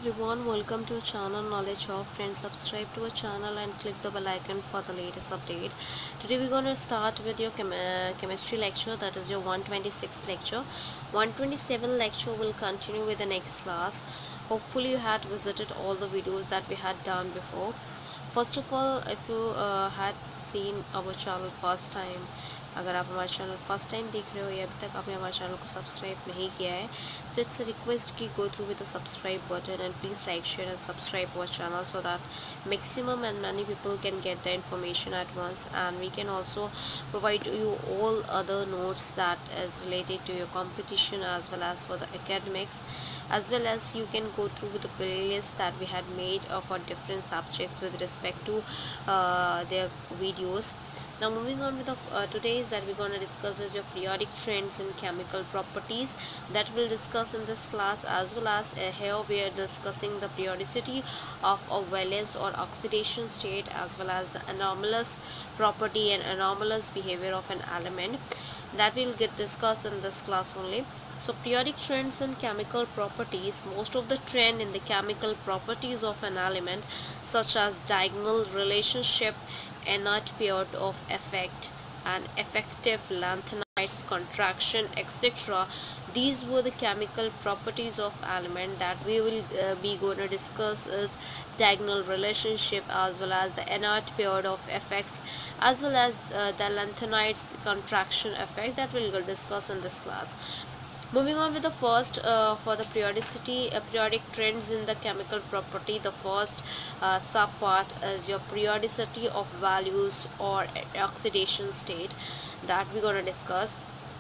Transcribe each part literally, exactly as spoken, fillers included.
everyone, welcome to our channel Knowledge of Friends. Subscribe to our channel and click the bell icon for the latest update. Today we're going to start with your chem uh, chemistry lecture, that is your one twenty-six lecture. one twenty-seven lecture will continue with the next class. Hopefully you had visited all the videos that we had done before. First of all, if you uh, had seen our channel first time, अगर आप हमारे channel first time देख रहे हो या अभी तक आपने हमारे चैनल को सब्सक्राइब नहीं किया है, सो इट्स अ रिक्वेस्ट कि go through with the subscribe button and please like share and subscribe our channel so that maximum and many people can get the information at once, and we can also provide you all other notes that is related to your competition as well as for the academics, as well as you can go through with the playlist that we had made uh, for different subjects with respect to uh, their videos. Now moving on with the uh, today's that we're going to discuss is your periodic trends in chemical properties that we'll discuss in this class, as well as uh, here we are discussing the periodicity of a valence or oxidation state, as well as the anomalous property and anomalous behavior of an element that will get discussed in this class only. So periodic trends in chemical properties, most of the trend in the chemical properties of an element such as diagonal relationship, inert period of effect and effective lanthanides contraction, etc. These were the chemical properties of element that we will uh, be going to discuss is diagonal relationship, as well as the inert period of effects, as well as uh, the lanthanides contraction effect that we will discuss in this class. Moving on with the first uh, for the periodicity, uh, periodic trends in the chemical property, the first uh, sub part is your periodicity of values or oxidation state that we're going to discuss,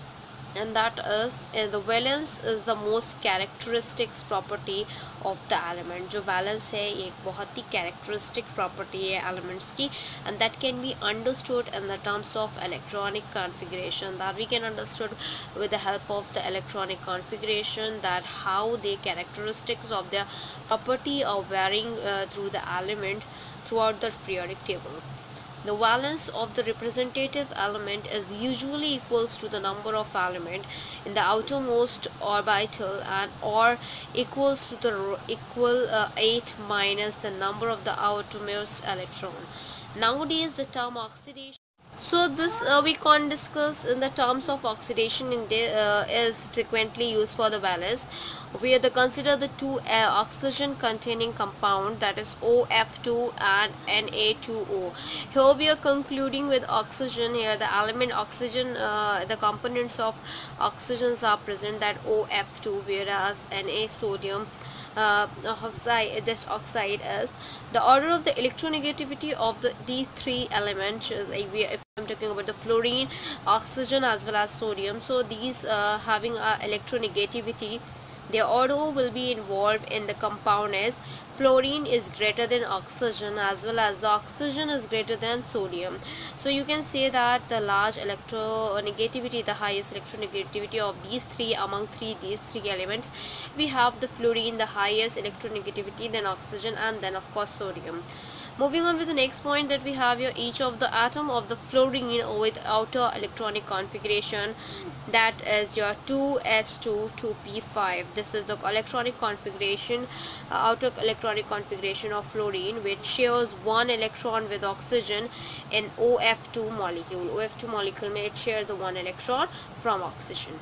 and that is uh, the valence is the most characteristic property of the element. जो valence है ये एक बहुत ही characteristic property है elements की, and that can be understood in the terms of electronic configuration, that we can understood with the help of the electronic configuration, that how the characteristics of their property are varying uh, through the element throughout the periodic table. The valence of the representative element is usually equals to the number of element in the outermost orbital, and or equals to the equal uh, eight minus the number of the outermost electron. Nowadays the term oxidation, so this uh, we can discuss in the terms of oxidation in the, uh, is frequently used for the valence, where they consider the two uh, oxygen containing compound, that is O F two and N A two O. Here we are concluding with oxygen. Here the element oxygen, uh, the components of oxygens are present, that O F two, whereas Na sodium uh, oxide, this oxide is. The order of the electronegativity of the these three elements, like we, if I'm talking about the fluorine, oxygen as well as sodium, so these uh, having a electronegativity, their order will be involved in the compound is fluorine is greater than oxygen, as well as the oxygen is greater than sodium. So you can say that the large electronegativity, the highest electronegativity of these three, among three these three elements, we have the fluorine, the highest electronegativity, then oxygen, and then of course sodium. Moving on with the next point, that we have here each of the atom of the fluorine with outer electronic configuration, that is your two S two two P five. This is the electronic configuration, uh, outer electronic configuration of fluorine, which shares one electron with oxygen in O F two molecule. O F two molecule may it shares the one electron from oxygen.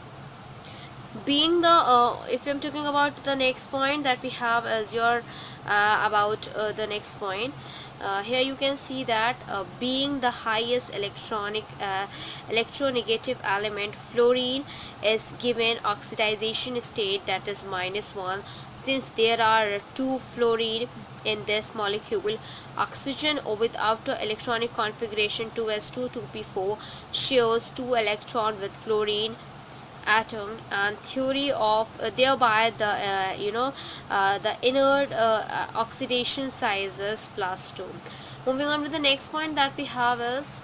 Being the uh, if I'm talking about the next point that we have as your uh, about uh, the next point, uh, here you can see that uh, being the highest electronic uh, electronegative element, fluorine is given oxidation state, that is minus one, since there are two fluorine in this molecule. Oxygen with outer electronic configuration two S two two P four shares two electron with fluorine atom, and theory of uh, thereby the uh, you know uh, the inert uh, oxidation size is plus two. Moving on to the next point that we have is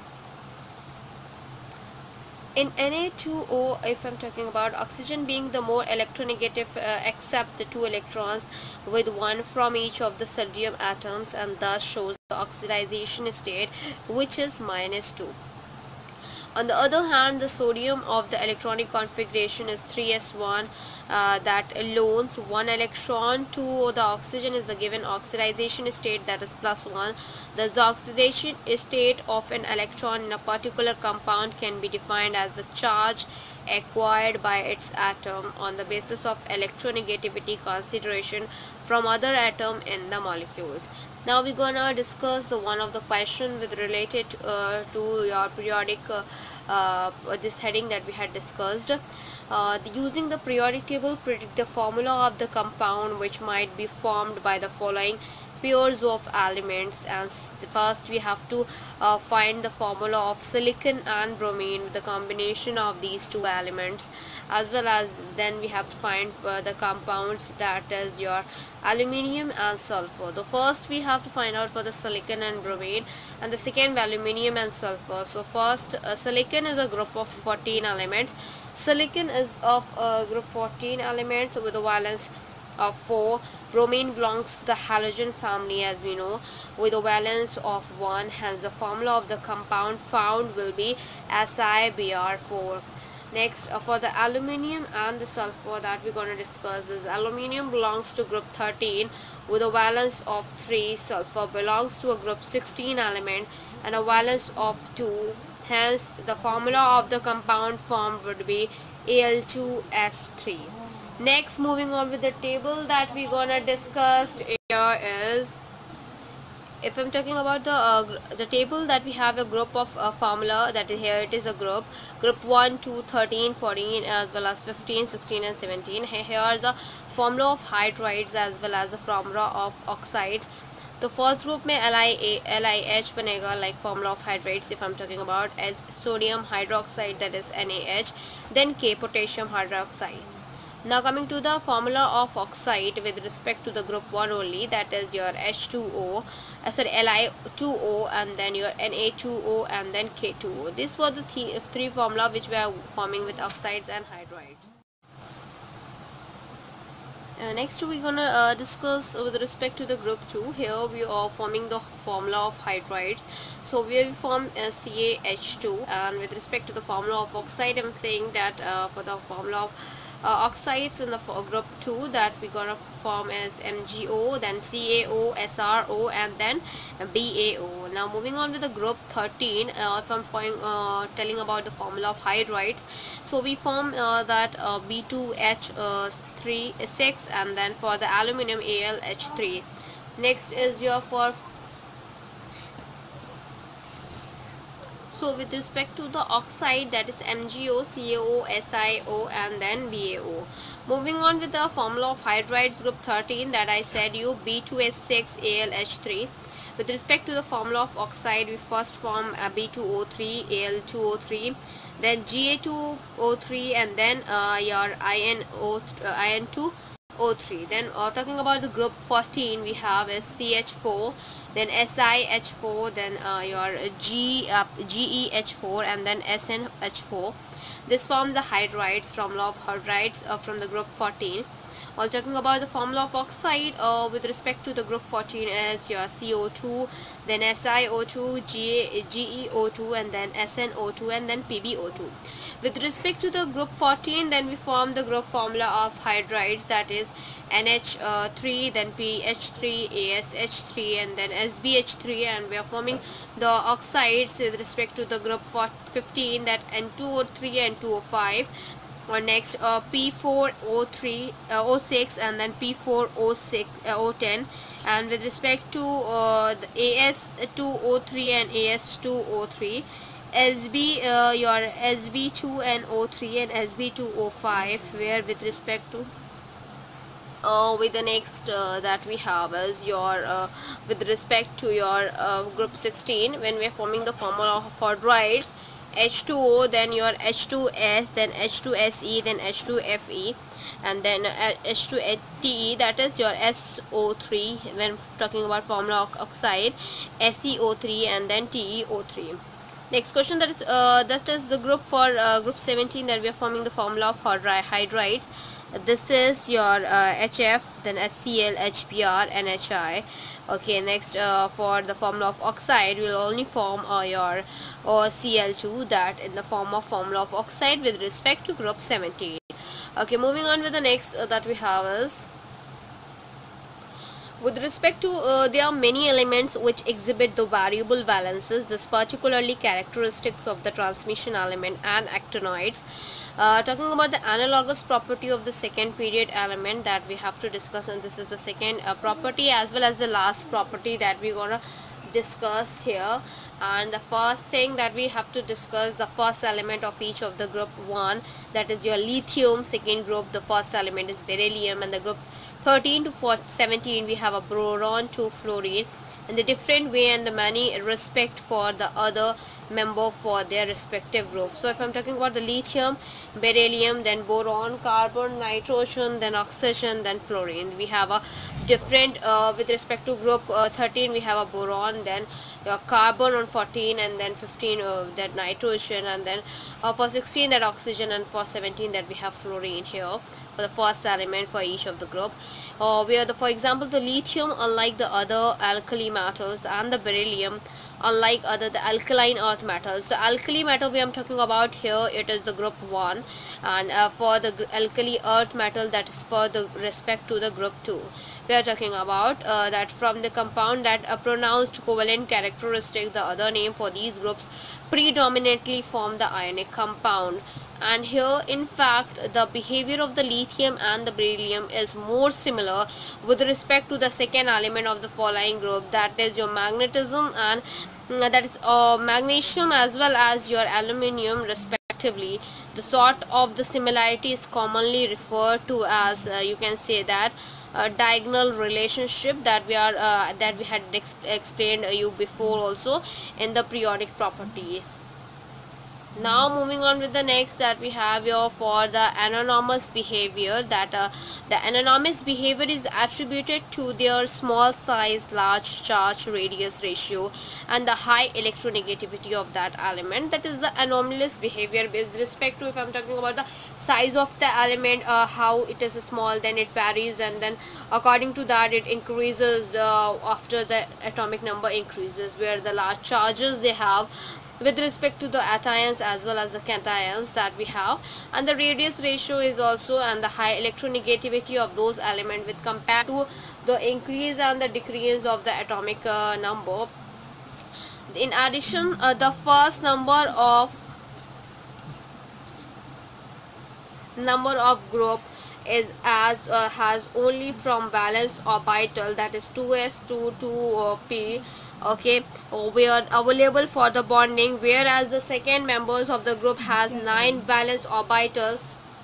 in Na two O, if I'm talking about oxygen being the more electronegative, uh, accept the two electrons with one from each of the sodium atoms, and thus shows the oxidation state, which is minus two. On the other hand, the sodium of the electronic configuration is three S one uh, that loans one electron to the oxygen is the given oxidation state, that is plus one. Thus the oxidation state of an electron in a particular compound can be defined as the charge acquired by its atom on the basis of electronegativity consideration from other atom in the molecules. Now we're gonna discuss the one of the question with related uh, to your periodic uh, uh, this heading that we had discussed. Uh, the, using the periodic table, predict the formula of the compound which might be formed by the following pairs of elements. And first we have to uh, find the formula of silicon and bromine with the combination of these two elements, as well as then we have to find uh, the compounds, that is your aluminium and sulfur. The first we have to find out for the silicon and bromine, and the second aluminium and sulfur. So first uh, silicon is a group of fourteen elements. Silicon is of a group fourteen elements with a valence of four. Bromine belongs to the halogen family, as we know, with a valence of one. Hence the formula of the compound found will be S i B r four. Next, uh, for the aluminium and the sulfur that we're going to discuss is aluminium belongs to group thirteen with a valence of three. Sulfur belongs to a group sixteen element and a valence of two. Hence the formula of the compound formed would be A l two S three. Next, moving on with the table that we're gonna discuss here is, if I'm talking about the uh, the table that we have a group of uh, formula, that is here it is a group group one, two, thirteen, fourteen, as well as fifteen, sixteen and seventeen. Here is a formula of hydrides as well as the formula of oxides. The first group में L I A L I H बनेगा, like formula of hydrides if I'm talking about, as sodium hydroxide, that is N A H, then K potassium hydroxide. Now coming to the formula of oxide with respect to the group one only, that is your H two O, uh, sorry L I two O, and then your N A two O, and then K two O. These were the th three formula which we are forming with oxides and hydrides. Uh, next we're gonna uh, discuss with respect to the group two. Here we are forming the formula of hydrides. So we have formed uh, C A H two, and with respect to the formula of oxide, I'm saying that uh, for the formula of uh, oxides in the group two, that we're gonna form as M g O, then C A O, S R O, and then B A O. Now moving on with the group thirteen, uh, if I'm uh, telling about the formula of hydrides, so we form uh, that uh, B two H three six, and then for the aluminum A l H three. Next is your for so with respect to the oxide, that is M g O, C A O, S I O, and then B A O. Moving on with the formula of hydrides group thirteen, that I said you B two S six A l H three. With respect to the formula of oxide, we first form uh, B two O three A l two O three, then G A two O three, and then uh, your I N two O three. Then uh, talking about the group fourteen, we have a C H four, then S I H four, then uh, your G, uh, G E H four, and then S N H four. This forms the hydrides, formula of hydrides uh, from the group fourteen. While talking about the formula of oxide uh, with respect to the group fourteen is your C O two, then S I O two, G E O two, and then S N O two, and then P b O two. With respect to the group fourteen, then we form the group formula of hydrides, that is N H three, then P H three, A S H three, and then S B H three, and we are forming the oxides with respect to the group fifteen, that N two O three and two O five. Or next uh, P four O three, uh, O six, and then P four O six, uh, O ten. And with respect to uh, the A S two O three and A S two O three, S B uh, your S B two and O three and S B two O five, where with respect to uh, with the next uh, that we have is your uh, with respect to your uh, group sixteen, when we are forming the formula of hydrides, H two O, then your H two S, then H two S E, then H two F E, and then H two T E, that is your S O three when talking about formula of oxide, S E O three, and then T E O three. Next question, that is uh, that is the group for uh, group seventeen, that we are forming the formula of hydrides. This is your uh, H F, then H C l, H B r, and H I. Okay, next uh, for the formula of oxide, we will only form uh, your or C l two, that in the form of formula of oxide with respect to group seventeen. Okay, moving on with the next uh, that we have is, with respect to, uh, there are many elements which exhibit the variable valences. This particularly characteristics of the transmission element and actinoids. Uh, talking about the analogous property of the second period element that we have to discuss, and this is the second uh, property as well as the last property that we're gonna discuss here. And the first thing that we have to discuss, the first element of each of the group one, that is your lithium. Second group, the first element is beryllium, and the group thirteen to seventeen we have a boron to fluorine, and the different way and the many respect for the other member for their respective group. So if I'm talking about the lithium, beryllium, then boron, carbon, nitrogen, then oxygen, then fluorine, we have a different uh, with respect to group uh, thirteen we have a boron, then uh, carbon on fourteen, and then fifteen uh, that nitrogen, and then uh, for sixteen that oxygen, and for seventeen that we have fluorine here for the first element for each of the group. Uh, where the for example the lithium, unlike the other alkali metals, and the beryllium, unlike other the alkaline earth metals. The alkali metal we are talking about here, it is the group one, and uh, for the alkali earth metal, that is for the respect to the group two. We are talking about uh, that from the compound that a pronounced covalent characteristic, the other name for these groups predominantly form the ionic compound. And here in fact the behavior of the lithium and the beryllium is more similar with respect to the second element of the following group, that is your magnetism and mm, that is uh, magnesium as well as your aluminium respectively. The sort of the similarity is commonly referred to as uh, you can say that uh, diagonal relationship that we are uh, that we had ex explained uh, you before also in the periodic properties. Now moving on with the next that we have here for the anonymous behavior, that uh, the anonymous behavior is attributed to their small size, large charge radius ratio, and the high electronegativity of that element. That is the anomalous behavior with respect to, if I'm talking about the size of the element, uh, how it is small, then it varies, and then according to that it increases uh, after the atomic number increases, where the large charges they have with respect to the anions as well as the cations that we have, and the radius ratio is also, and the high electronegativity of those elements with compared to the increase and the decrease of the atomic uh, number. In addition, uh, the first number of number of group is as uh, has only from valence orbital, that is two s to two p, okay, we are available for the bonding, whereas the second members of the group has nine valence orbital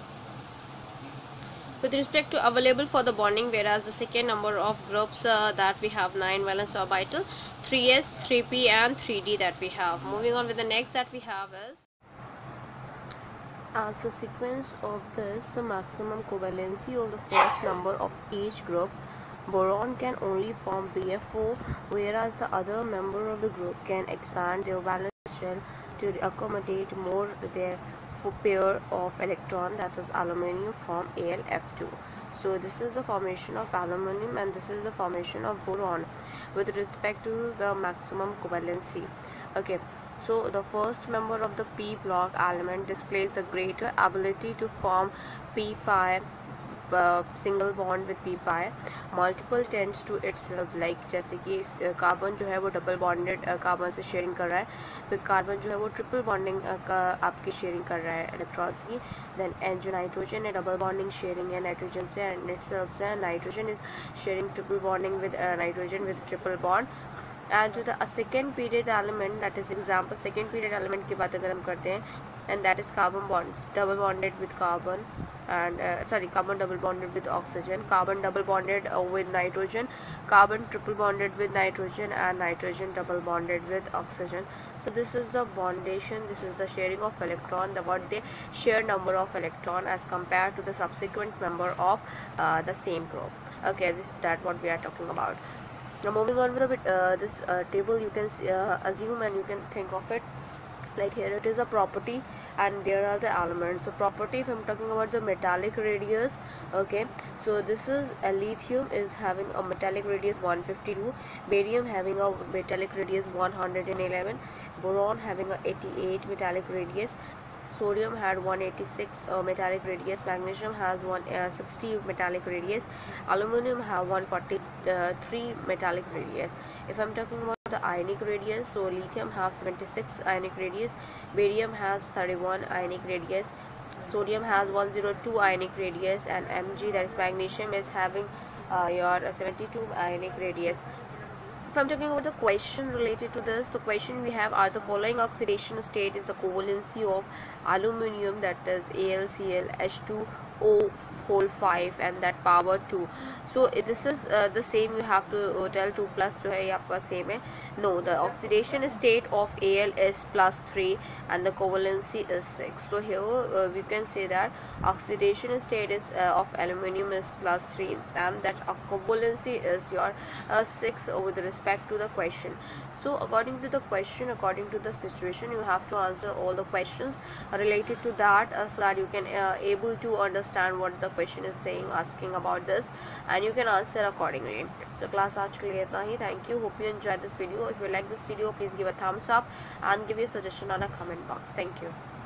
with respect to available for the bonding, whereas the second number of groups uh, that we have nine valence orbital, three s, three p, and three d that we have. Moving on with the next that we have is, as a sequence of this, the maximum covalency of the first number of each group, boron can only form B F O, whereas the other member of the group can expand their valence shell to accommodate more their pair of electron, that is aluminium, form A l F two. So this is the formation of aluminium, and this is the formation of boron with respect to the maximum covalency. Okay, so the first member of the p block element displays a greater ability to form p pi uh, single bond with p pi, multiple tends to itself, like जैसे कि carbon जो है वो double bonded carbon से sharing कर रहा है, फिर कार्बन जो है वो ट्रिपल बॉन्डिंग का आपकी शेयरिंग कर रहा है इलेक्ट्रॉन्स की, देन एंड जो नाइट्रोजन है डबल बॉन्डिंग शेयरिंग है नाइट्रोजन से एंड इटसेल्फ से, nitrogen is sharing triple bonding with nitrogen with triple bond. And to the a second period element, that is example second period element की बात अगर हम करते हैं, and that is carbon bond double bonded with carbon, and uh, sorry carbon double bonded with oxygen, carbon double bonded uh, with nitrogen, carbon triple bonded with nitrogen, and nitrogen double bonded with oxygen. So this is the bondation, this is the sharing of electron, the what they share number of electron as compared to the subsequent member of uh, the same group. Okay, this, that what we are talking about. Now moving on with a bit, uh, this uh, table you can see, uh, assume and you can think of it like here it is a property and there are the elements. So property, if I'm talking about the metallic radius, okay, so this is a lithium is having a metallic radius one fifty-two, barium having a metallic radius one hundred eleven, boron having a eighty-eight metallic radius. sodium had one eighty-six uh, metallic radius, magnesium has one sixty metallic radius, aluminum have one forty-three metallic radius. If I'm talking about the ionic radius, so lithium have seventy-six ionic radius, barium has thirty-one ionic radius, sodium has one hundred two ionic radius, and Mg, that is magnesium, is having uh, your seventy-two ionic radius. If I'm talking about the question related to this, the question we have are the following oxidation state is the covalency of aluminium, that is A l C l H two O whole five and that power two. So this is uh, the same, you have to uh, tell two plus जो है ये आपका same है. No, the oxidation state of Al is plus three and the covalency is six. So here uh, we can say that oxidation state is uh, of aluminium is plus three and that uh, covalency is your uh, six with respect to the question. So according to the question, according to the situation, you have to answer all the questions related to that uh, so that you can uh, able to understand what the question is saying, asking about this, and you can answer accordingly. So class आज के लिए इतना ही. Thank you. Hope you enjoyed this video. If you like this video, please give a thumbs up and give your suggestion on a comment box. Thank you.